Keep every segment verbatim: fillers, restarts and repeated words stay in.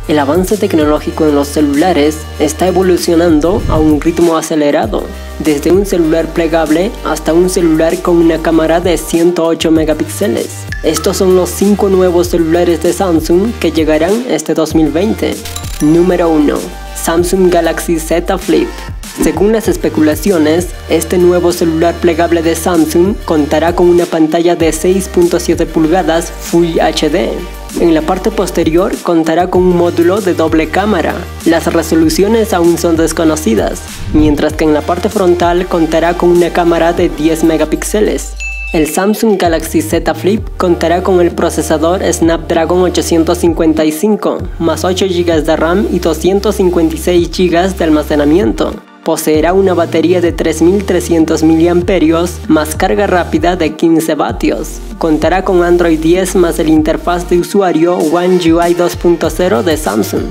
El avance tecnológico en los celulares está evolucionando a un ritmo acelerado, desde un celular plegable hasta un celular con una cámara de ciento ocho megapíxeles. Estos son los cinco nuevos celulares de Samsung que llegarán este dos mil veinte. Número uno. Samsung Galaxy Z Flip. Según las especulaciones, este nuevo celular plegable de Samsung contará con una pantalla de seis punto siete pulgadas Full H D. En la parte posterior contará con un módulo de doble cámara. Las resoluciones aún son desconocidas, mientras que en la parte frontal contará con una cámara de diez megapíxeles. El Samsung Galaxy Z Flip contará con el procesador Snapdragon ochocientos cincuenta y cinco, más ocho gigas de RAM y doscientos cincuenta y seis gigas de almacenamiento. Poseerá una batería de tres mil trescientos miliamperios hora más carga rápida de quince vatios. Contará con Android diez más el interfaz de usuario One U I dos punto cero de Samsung.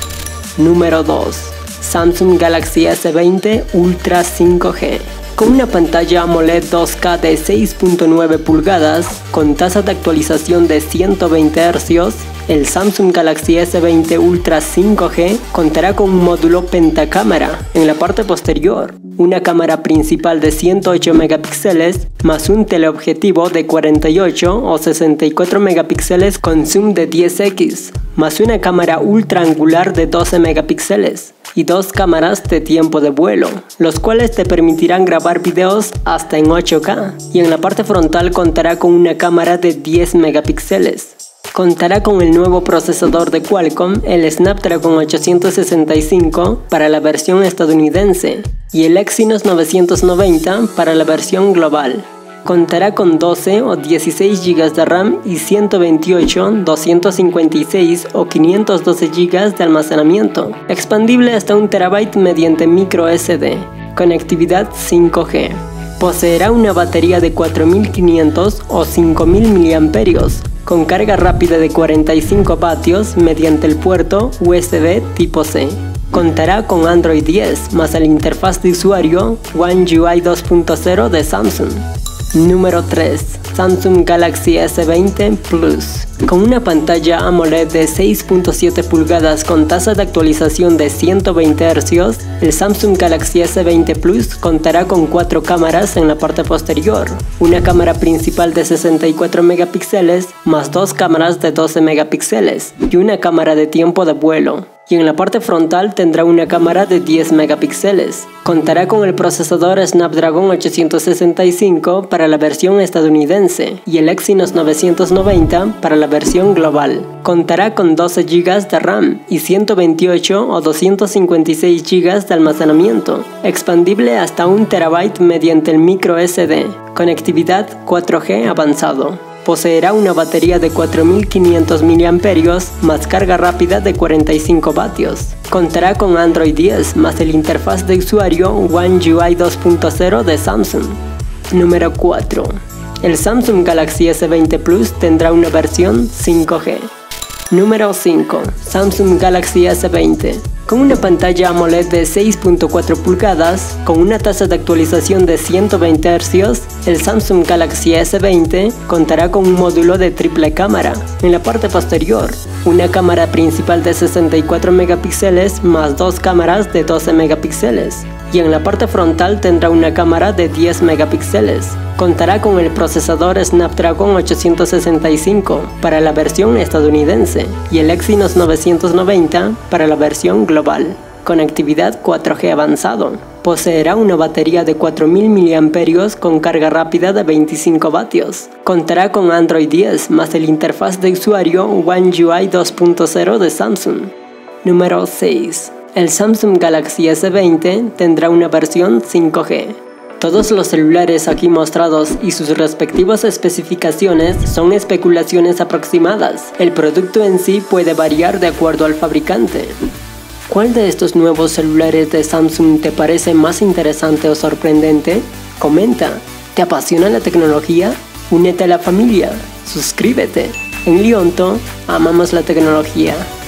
Número dos. Samsung Galaxy S veinte Ultra cinco G. Con una pantalla AMOLED dos K de seis punto nueve pulgadas, con tasa de actualización de ciento veinte hercios, el Samsung Galaxy S veinte Ultra cinco G contará con un módulo pentacámara en la parte posterior, una cámara principal de ciento ocho megapíxeles, más un teleobjetivo de cuarenta y ocho o sesenta y cuatro megapíxeles con zoom de diez equis, más una cámara ultra angular de doce megapíxeles y dos cámaras de tiempo de vuelo, los cuales te permitirán grabar videos hasta en ocho K, y en la parte frontal contará con una cámara de diez megapíxeles. Contará con el nuevo procesador de Qualcomm, el Snapdragon ochocientos sesenta y cinco para la versión estadounidense y el Exynos novecientos noventa para la versión global. Contará con doce o dieciséis gigas de RAM y ciento veintiocho, doscientos cincuenta y seis o quinientos doce gigas de almacenamiento, expandible hasta un terabyte mediante micro S D, conectividad cinco G. Poseerá una batería de cuatro mil quinientos o cinco mil miliamperios hora con carga rápida de cuarenta y cinco vatios mediante el puerto U S B tipo C. Contará con Android diez más la interfaz de usuario One U I dos punto cero de Samsung. Número tres. Samsung Galaxy S veinte Plus. Con una pantalla AMOLED de seis punto siete pulgadas con tasa de actualización de ciento veinte hercios, el Samsung Galaxy S veinte Plus contará con cuatro cámaras en la parte posterior, una cámara principal de sesenta y cuatro megapíxeles más dos cámaras de doce megapíxeles y una cámara de tiempo de vuelo. Y en la parte frontal tendrá una cámara de diez megapíxeles. Contará con el procesador Snapdragon ochocientos sesenta y cinco para la versión estadounidense y el Exynos novecientos noventa para la versión global. Contará con doce gigas de RAM y ciento veintiocho o doscientos cincuenta y seis gigas de almacenamiento, expandible hasta un terabyte mediante el micro S D, conectividad cuatro G avanzado. Poseerá una batería de cuatro mil quinientos miliamperios hora más carga rápida de cuarenta y cinco vatios. Contará con Android diez más el interfaz de usuario One U I dos punto cero de Samsung. Número cuatro. El Samsung Galaxy S veinte Plus tendrá una versión cinco G. Número cinco. Samsung Galaxy S veinte. Con una pantalla AMOLED de seis punto cuatro pulgadas, con una tasa de actualización de ciento veinte hercios, el Samsung Galaxy S veinte contará con un módulo de triple cámara en la parte posterior, una cámara principal de sesenta y cuatro megapíxeles más dos cámaras de doce megapíxeles, y en la parte frontal tendrá una cámara de diez megapíxeles. Contará con el procesador Snapdragon ochocientos sesenta y cinco para la versión estadounidense y el Exynos novecientos noventa para la versión global. Conectividad cuatro G avanzado. Poseerá una batería de cuatro mil miliamperios hora con carga rápida de veinticinco vatios. Contará con Android diez más el interfaz de usuario One U I dos punto cero de Samsung. Número seis. El Samsung Galaxy S veinte tendrá una versión cinco G. Todos los celulares aquí mostrados y sus respectivas especificaciones son especulaciones aproximadas. El producto en sí puede variar de acuerdo al fabricante. ¿Cuál de estos nuevos celulares de Samsung te parece más interesante o sorprendente? Comenta. ¿Te apasiona la tecnología? Únete a la familia. Suscríbete. En Lionto amamos la tecnología.